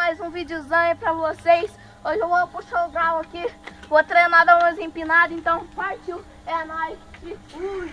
mais um videozão aí pra vocês. Hoje eu vou puxar o grau aqui, vou treinar dar umas empinadas, então partiu, é nóis e fui!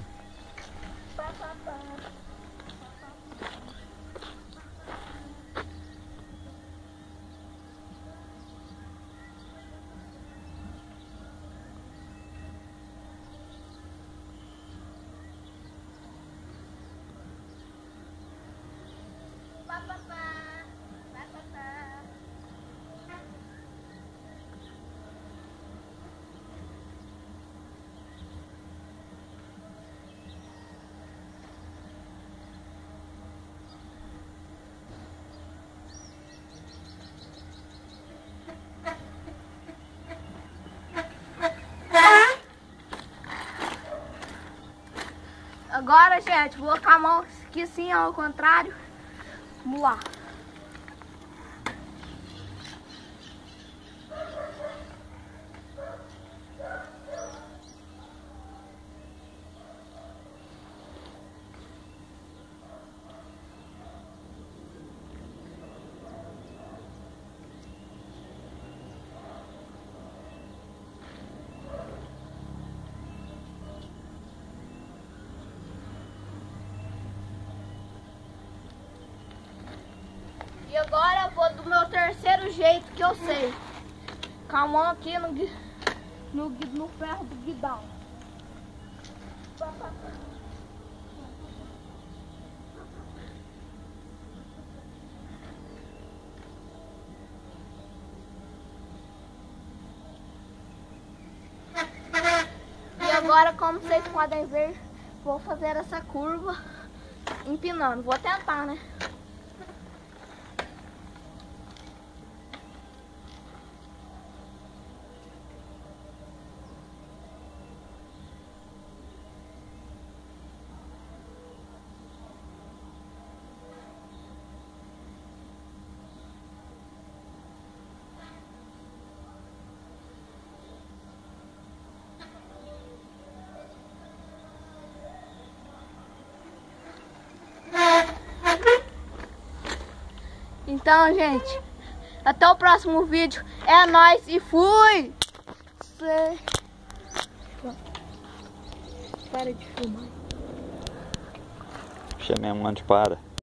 Agora, gente, vou colocar a mão aqui assim, ao contrário. Vamos lá. E agora eu vou do meu terceiro jeito que eu sei. Com a mão aqui no ferro do guidão. E agora, como vocês podem ver, vou fazer essa curva empinando. Vou tentar, né? Então, gente, até o próximo vídeo. É nóis e fui! Para de filmar. Chamei um monte para.